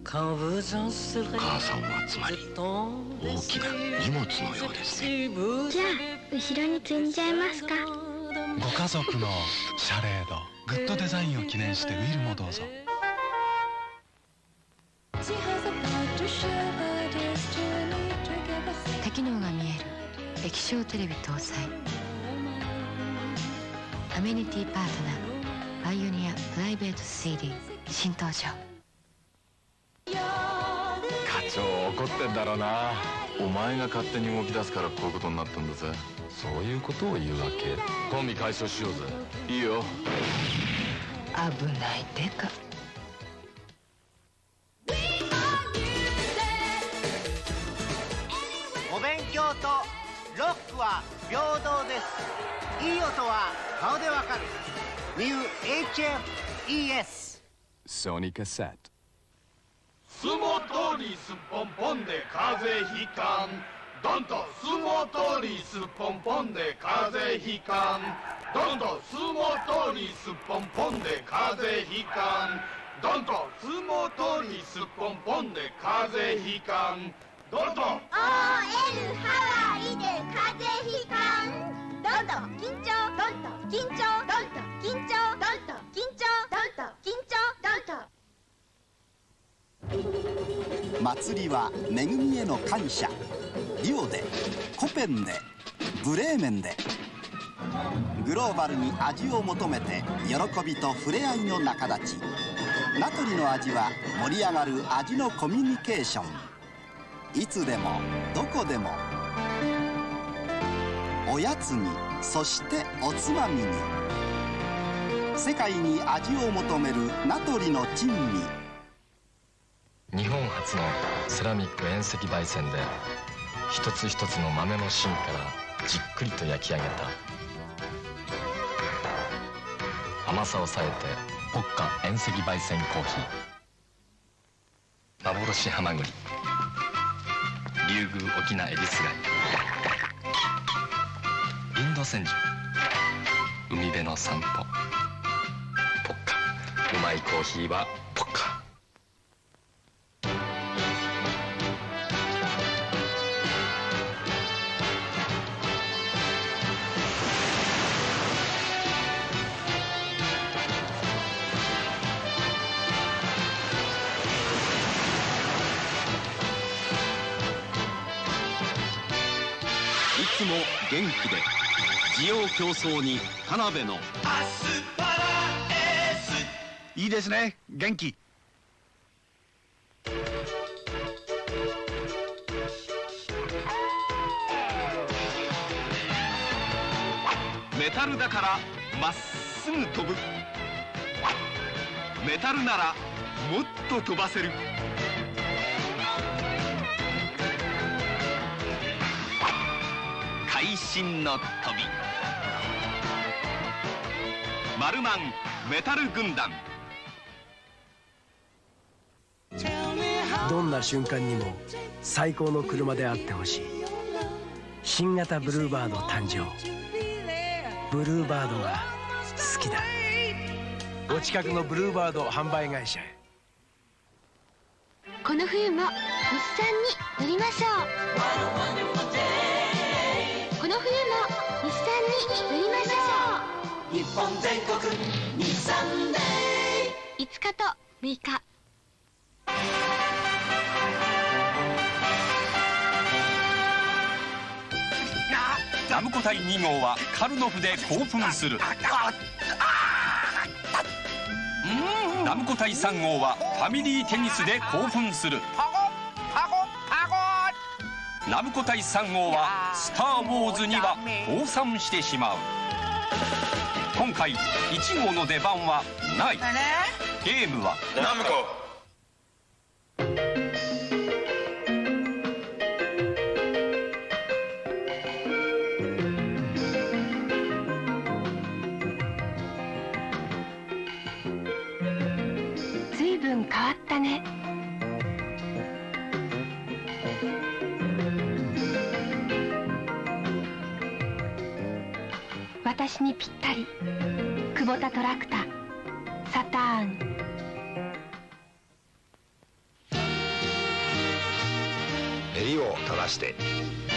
母さんはつまり大きな荷物のようですね。 じゃあ後ろに積んじゃいますか。 ご家族のシャレードグッドデザインを記念してウィルもどうぞ。 多機能が見える液晶テレビ搭載。アメニティパートナーパイオニアプライベート CD 新登場。 課長怒ってんだろうな。お前が勝手に動き出すからこういうことになったんだぜ。そういうことを言うわけ。コンビ解消しようぜ。いいよ。 危ないデカ。 お勉強とロックは平等です。いい音は顔でわかる。ニュー HFES ソニカセット。 相撲通りすっぽんぽんで風邪ひかん。どんと相撲通りすっぽんぽんで風邪ひかん。どんと相撲通りすっぽんぽんで風邪ひかん。どんと相撲通りすっぽんぽんで風邪ひかん。どんと OL ハワイで風邪ひかん。どんどん緊張どんどん緊張どんどん緊張どんどん緊張どんどん緊張どんどん。 祭りは恵みへの感謝。リオでコペンでブレーメンでグローバルに味を求めて喜びと触れ合いの仲立ち。名取の味は盛り上がる味のコミュニケーション。いつでもどこでもおやつにそしておつまみに世界に味を求める名取の珍味。 日本初のセラミック遠赤焙煎で一つ一つの豆の芯からじっくりと焼き上げた甘さを抑えてポッカ遠赤焙煎コーヒー。幻ハマグリ、竜宮沖縄エビス貝、インド千住、海辺の散歩。ポッカ、うまいコーヒーはポッカ。 いつも元気で滋養競争に田辺のアスパラエス。 いいですね、元気。 メタルだからまっすぐ飛ぶ。メタルならもっと飛ばせる。会心の飛び。マルマンメタル軍団。 どんな瞬間にも最高の車であってほしい。新型ブルーバード誕生。ブルーバードが好きだ。お近くのブルーバード販売会社へ。 この冬も日産に乗りましょう。この冬も日産に乗りましょう。日本全国日産デー。5日と6日。 ナムコ対2号はカルノフで興奮する。ナムコ対3号はファミリーテニスで興奮する。ナムコ対3号はスター・ウォーズには降参してしまう。今回1号の出番はない。ゲームはナムコ。 ずいぶん変わったね。私にぴったり。クボタトラクターサターン。 襟を正して、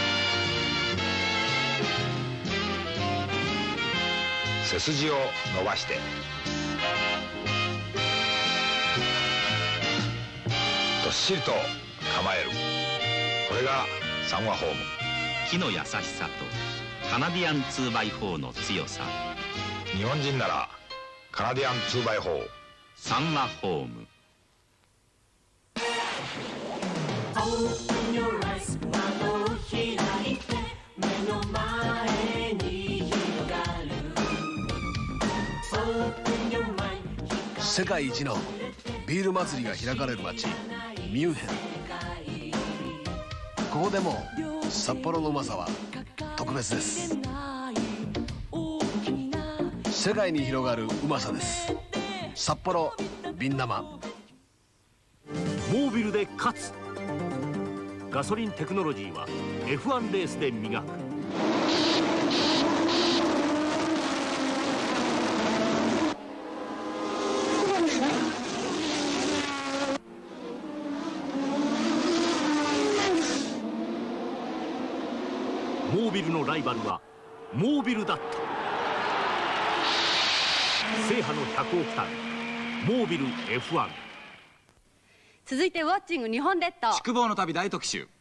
背筋を伸ばして、どっしりと構える。これが三和ホーム。 木の優しさとカナディアン 2x4 の強さ。 日本人ならカナディアン 2x4。 三和ホーム。 世界一のビール祭りが開かれる街ミュンヘン。ここでも札幌のうまさは特別です。世界に広がるうまさです。札幌ビン生。 モービルで勝つ。ガソリンテクノロジーは F1 レースで磨く。モービルのライバルはモービルだった。制覇の100億単モービル F1。 続いてウォッチング日本列島。 宿坊の旅大特集。